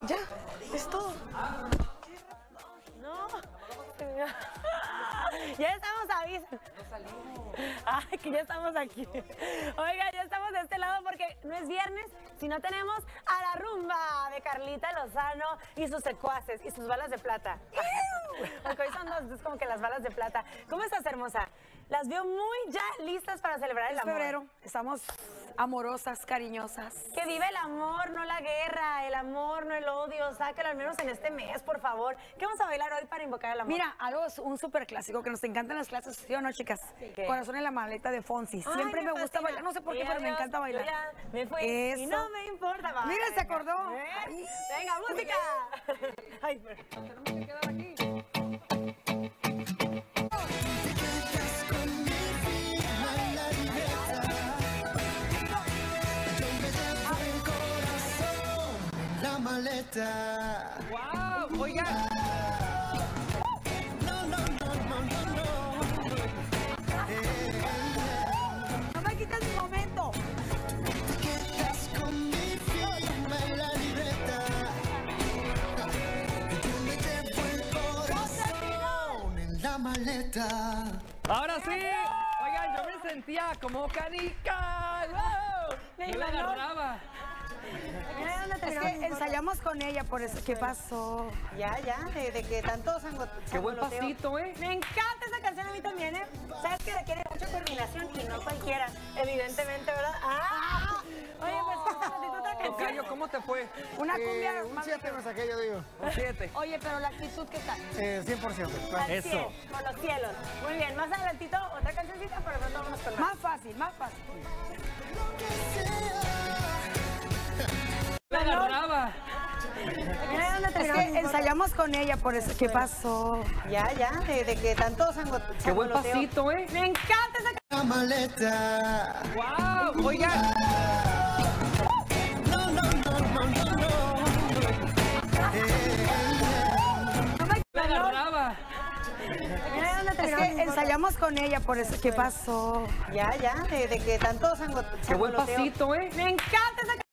Ya, es todo. No. Ya estamos, avisan. No salimos. Ay, que ya estamos aquí. Oiga, ya estamos de este lado porque no es viernes, sino tenemos a la rumba de Carlita Lozano y sus secuaces y sus balas de plata. Porque hoy son dos, es como que las balas de plata. ¿Cómo estás, hermosa? Las veo muy ya listas para celebrar el amor. Febrero, estamos amorosas, cariñosas. Que vive el amor, no la guerra, el amor, no el odio. Sácalo al menos en este mes, por favor. ¿Qué vamos a bailar hoy para invocar el amor? Mira, algo es un súper clásico que nos encantan las clases, ¿sí o no, chicas? ¿Qué? Corazón en la maleta de Fonsi. Ay, Siempre me gusta fascina. bailar, no sé por qué, pero me Adiós, encanta bailar. yo ya me fui Eso. y no me importa. Va, Mira, se venga. acordó. Ay. Venga, música. Ay, Tenemos que quedar aquí. La maleta. ¡Wow! Oigan. No me quites mi momento. Te quedas con mi firma en la libreta. Yo me llevo el corazón en la maleta. Ahora sí, oigan, yo me sentía como canica. ¡Wow! Yo la agarraba. mira dónde Es terminamos. que ensayamos con ella, por eso. ¿Qué pasó? Ya, de que tanto Qué buen pasito, ¿eh? Me encanta esa canción a mí también, ¿eh? Sabes que requiere mucha coordinación y no cualquiera, evidentemente, ¿verdad? ¡Ah! Oye, pues, un ratito otra canción. Tocayo, ¿cómo te fue? Una cumbia Un más 7 me saqué, yo digo. Un 7. Oye, pero la actitud, ¿qué tal? 100%. Al Eso. 100, por los cielos. Muy bien, más adelantito otra cancioncita, pero pronto vámonos con más. Más fácil, más fácil. La agarraba. Mira dónde Es terminamos. que ensayamos con ella, por eso. ¿Qué pasó? Ya, de que tanto Qué buen pasito, ¿eh? Me encanta esa canción. La maleta. ¡Wow! Oigan, la agarraba. Mira dónde Es terminamos. que ensayamos con ella, por eso. ¿Qué pasó? Ya, de que tanto Qué buen pasito, ¿eh? Me encanta esa canción.